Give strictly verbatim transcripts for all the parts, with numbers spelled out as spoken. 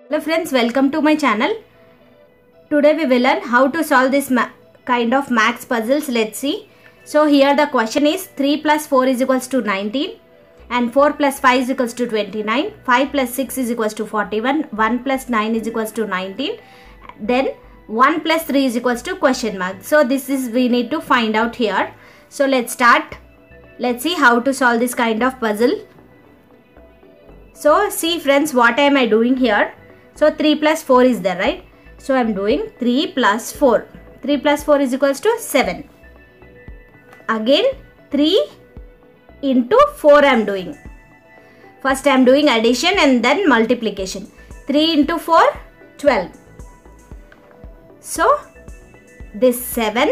Hello friends, welcome to my channel. Today we will learn how to solve this kind of maths puzzles. Let's see. So here the question is three plus four is equals to nineteen and four plus five is equals to twenty-nine, five plus six is equals to forty-one, one plus nine is equals to nineteen, then one plus three is equals to question mark. So this is we need to find out here. So let's start. Let's see how to solve this kind of puzzle. So see friends, what am I doing here? So three plus four is there, right? So I am doing three plus four. three plus four is equals to seven. Again three into four I am doing. First I am doing addition and then multiplication. three into four, twelve. So this seven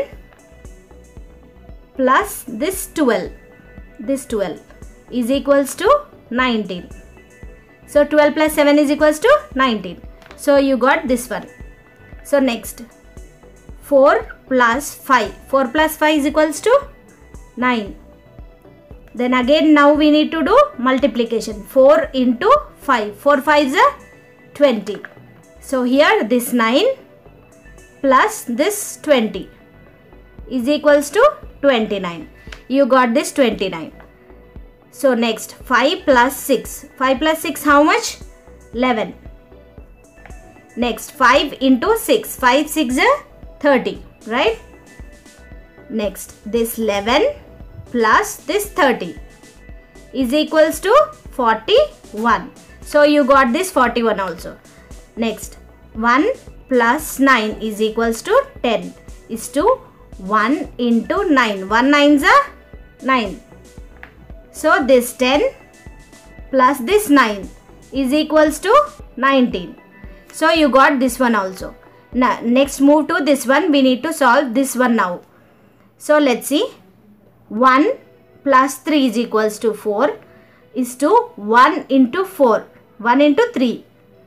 plus this twelve. This twelve is equals to nineteen. So twelve plus seven is equals to nineteen. So you got this one. So next four plus five. four plus five is equals to nine. Then again now we need to do multiplication. four into five. four fives are twenty. So here this nine plus this twenty is equals to twenty-nine. You got this twenty-nine. So next five plus six. five plus six how much? eleven. Next five into six. five six are thirty, right? Next this eleven plus this thirty is equals to forty-one. So you got this forty-one also. Next one plus nine is equals to ten is to one into nine. one nines are nine. So this ten plus this nine is equals to nineteen. So you got this one also. Now next move to this one. We need to solve this one now. So let's see. one plus three is equals to four is to one into four. one into three.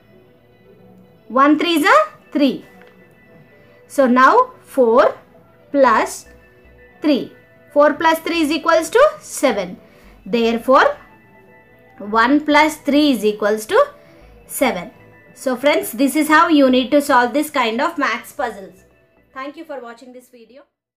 one threes are three. So now four plus three. four plus three is equals to seven. Therefore, one plus three is equals to seven. So friends, this is how you need to solve this kind of maths puzzles. Thank you for watching this video.